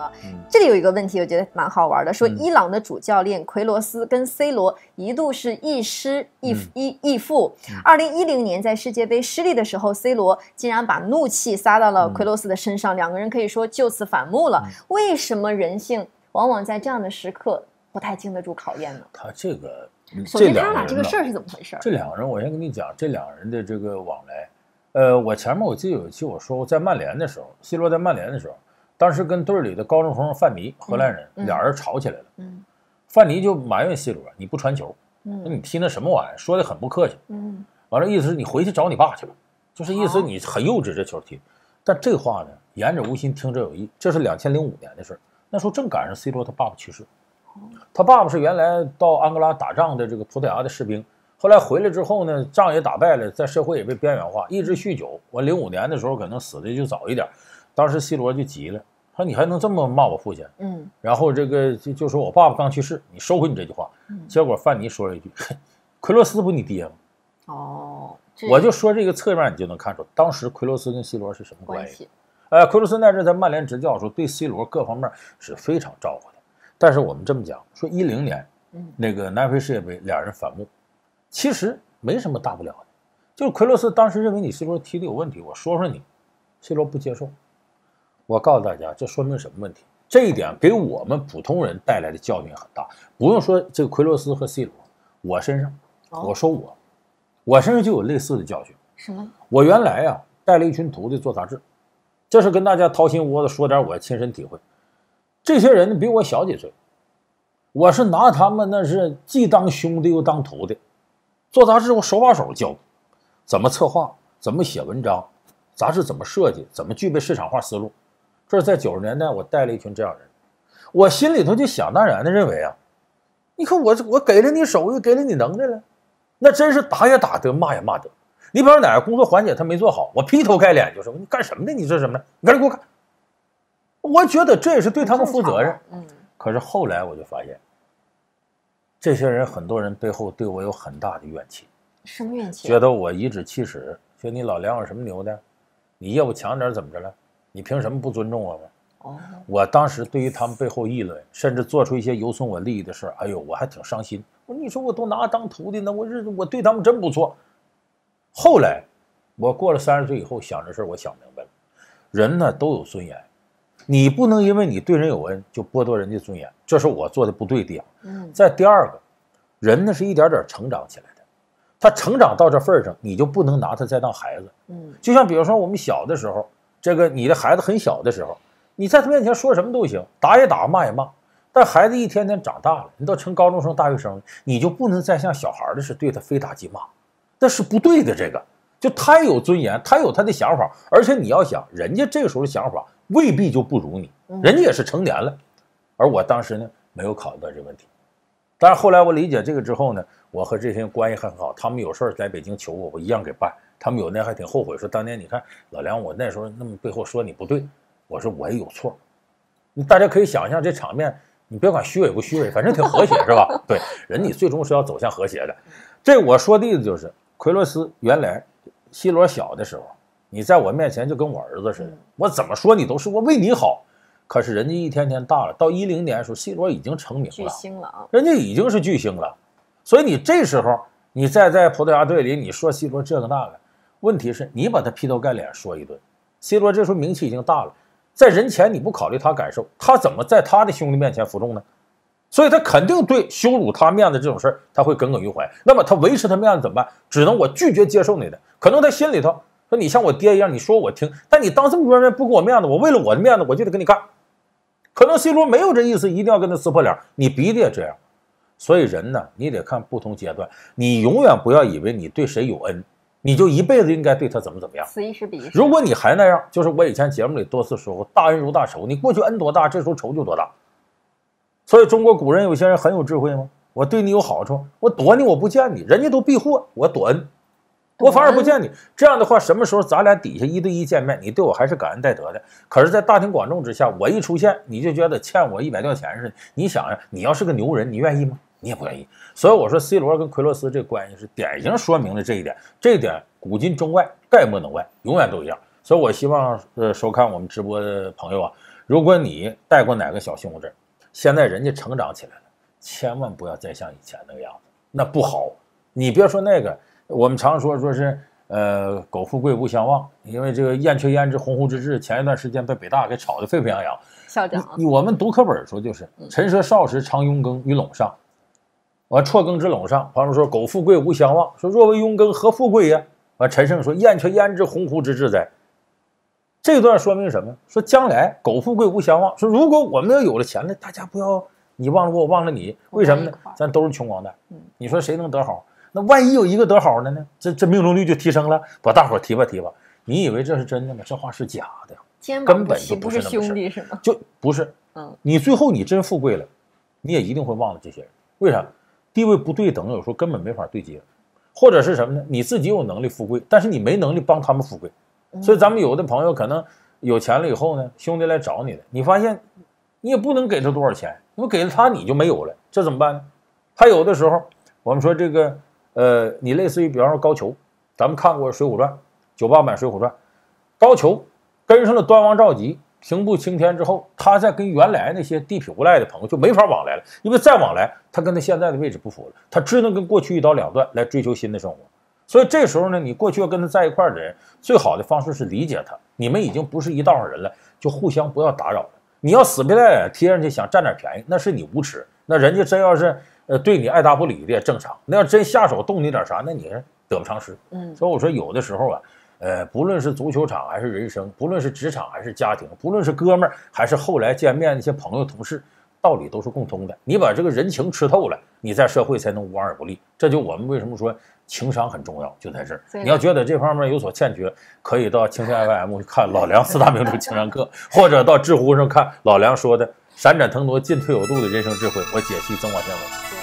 了。这里有一个问题，我觉得蛮好玩的，说伊朗的主教练奎罗斯跟 C 罗一度是亦师亦父。2010年在世界杯失利的时候 ，C 罗竟然把怒气撒到了奎罗斯的身上，两个人可以说就此反目了。为什么人性往往在这样的时刻不太经得住考验呢？ 他这个， 首先他俩这个事儿是怎么回事？ 这两个人，我先跟你讲，这两个人的这个往来。我前面我记得有一期我说过，在曼联的时候，C 罗在曼联的时候，当时跟队里的高中锋范尼，荷兰人，俩人吵起来了。范尼就埋怨 C 罗，你不传球，你踢那什么玩意儿，说的很不客气。完了意思是你回去找你爸去吧，就是意思你很幼稚这球踢。但这话呢，言者无心，听者有意。这是2005年的事儿，那时候正赶上 C 罗他爸爸去世。他爸爸是原来到安哥拉打仗的这个葡萄牙的士兵。后来回来之后呢，仗也打败了，在社会也被边缘化，一直酗酒。我05年的时候可能死的就早一点，当时 C 罗就急了，说你还能这么骂我父亲？然后这个就说我爸爸刚去世，你收回你这句话。结果范尼说了一句：“奎罗斯不你爹吗？”我就说这个侧面你就能看出，当时奎罗斯跟 C 罗是什么关系？奎罗斯那阵在曼联执教的时候，对 C 罗各方面是非常照顾的。但是我们这么讲，说10年，那个南非世界杯俩人反目。其实没什么大不了的，就是奎罗斯当时认为你 C 罗踢的有问题，我说说你 ，C 罗不接受。我告诉大家，这说明什么问题？这一点给我们普通人带来的教训很大。不用说这个奎罗斯和 C 罗，我身上，我说我身上就有类似的教训。 什么？我原来啊带了一群徒弟做杂志，这是跟大家掏心窝子说点我亲身体会。这些人比我小几岁，我是拿他们那是既当兄弟又当徒弟。做杂志我手把手教，怎么策划，怎么写文章，杂志怎么设计，怎么具备市场化思路。这是在90年代我带了一群这样人，我心里头就想当然的认为啊，你看我给了你手艺，给了你能耐了，那真是打也打得，骂也骂得。你比方哪个工作环节他没做好，我劈头盖脸就说你干什么的，你这什么呢？你赶紧给我看。我觉得这也是对他们负责任。可是后来我就发现。这些人很多人背后对我有很大的怨气。 什么怨气？ 觉得我颐指气使，觉得你老梁有什么牛的？你业务强点怎么着了？你凭什么不尊重我们？我当时对于他们背后议论，甚至做出一些有损我利益的事，哎呦，我还挺伤心。我说你说我都拿当徒弟呢，我对他们真不错。后来我过了30岁以后想这事我想明白了，人呢都有尊严。你不能因为你对人有恩就剥夺人家尊严，这是我做的不对的地方。再第二个，人呢是一点点成长起来的，他成长到这份上，你就不能拿他再当孩子。就像比如说我们小的时候，这个你的孩子很小的时候，你在他面前说什么都行，打也打，骂也骂。但孩子一天天长大了，你都成高中生、大学生了，你就不能再像小孩的是对他非打即骂，那是不对的。这个就他有尊严，他有他的想法，而且你要想，人家这个时候的想法未必就不如你，人家也是成年了。而我当时呢没有考虑到这个问题，但是后来我理解这个之后呢，我和这些人关系很好，他们有事来北京求我，我一样给办。他们有那还挺后悔，说当年你看老梁，我那时候那么背后说你不对，我说我也有错。大家可以想象这场面，你别管虚伪不虚伪，反正挺和谐是吧？对，人你最终是要走向和谐的。这我说的意思就是奎罗斯原来C罗小的时候，你在我面前就跟我儿子似的，我怎么说你都是我为你好。可是人家一天天大了，到10年的时候 ，C 罗已经成名了， 巨星了啊， 人家已经是巨星了。所以你这时候你再在葡萄牙队里，你说 C 罗这个那个，问题是你把他劈头盖脸说一顿。C 罗这时候名气已经大了，在人前你不考虑他感受，他怎么在他的兄弟面前服众呢？所以他肯定对羞辱他面子这种事儿，他会耿耿于怀。那么他维持他面子怎么办？只能我拒绝接受你的。可能他心里头说你像我爹一样，你说我听，但你当这么多人不给我面子，我为了我的面子，我就得跟你干。可能 C 罗没有这意思，一定要跟他撕破脸，你逼的也这样。所以人呢，你得看不同阶段，你永远不要以为你对谁有恩，你就一辈子应该对他怎么样。 此一时彼一时。 如果你还那样，就是我以前节目里多次说过，大恩如大仇，你过去恩多大，这时候仇就多大。所以中国古人有些人很有智慧吗？我对你有好处，我躲你，我不见你，人家都避祸，我躲恩，我反而不见你。这样的话，什么时候咱俩底下1对1见面，你对我还是感恩戴德的。可是，在大庭广众之下，我一出现，你就觉得欠我100吊钱似的。你想呀，你要是个牛人，你愿意吗？你也不愿意。所以我说 C 罗跟奎罗斯这关系是典型说明了这一点，这一点古今中外概莫能外，永远都一样。所以我希望收看我们直播的朋友啊， 如果你带过哪个小兄弟，现在人家成长起来了，千万不要再像以前那个样子，那不好。你别说那个，我们常说是苟富贵勿相忘，因为这个燕雀焉知鸿鹄之志，前一段时间被北大给炒得沸沸扬扬。 校长， 我们读课本说就是陈涉少时常庸耕于陇上，完辍耕之陇上。旁边说苟富贵勿相忘，说若为庸耕何富贵呀？完陈胜说燕雀焉知鸿鹄之志哉？这段说明什么？说将来苟富贵勿相忘。说如果我们要有了钱了，大家不要你忘了我，我忘了你，为什么呢？咱都是穷光蛋。你说谁能得好？那万一有一个得好的呢？这命中率就提升了，把大伙提拔提拔。你以为这是真的吗？这话是假的，根本就不是兄弟是吗？ 就不是。你最后你真富贵了，你也一定会忘了这些人。为啥？地位不对等，有时候根本没法对接。或者是什么呢？你自己有能力富贵，但是你没能力帮他们富贵。所以咱们有的朋友可能有钱了以后呢，兄弟来找你的，你发现你也不能给他多少钱，因为给了他你就没有了，这怎么办呢？还有的时候我们说这个你类似于比方说高俅，咱们看过《水浒传》98版《水浒传》，高俅跟上了端王赵佶，平步青天之后，他再跟原来那些地痞无赖的朋友就没法往来了，因为再往来他跟他现在的位置不符了，他只能跟过去一刀两断来追求新的生活。所以这时候呢，你过去要跟他在一块的人，最好的方式是理解他，你们已经不是一道上人了，就互相不要打扰了。你要死皮赖脸贴上去想占点便宜，那是你无耻。那人家真要是对你爱答不理的也正常，那要真下手动你点啥，那你是得不偿失。所以我说有的时候啊，不论是足球场还是人生，不论是职场还是家庭，不论是哥们儿还是后来见面那些朋友同事，道理都是共通的。你把这个人情吃透了，你在社会才能无往而不利。这就我们为什么说情商很重要，就在这儿。你要觉得这方面有所欠缺，可以到青天 FM 看老梁4大名著情商课，或者到知乎上看老梁说的闪展腾挪进退有度的人生智慧，我解析增广见闻。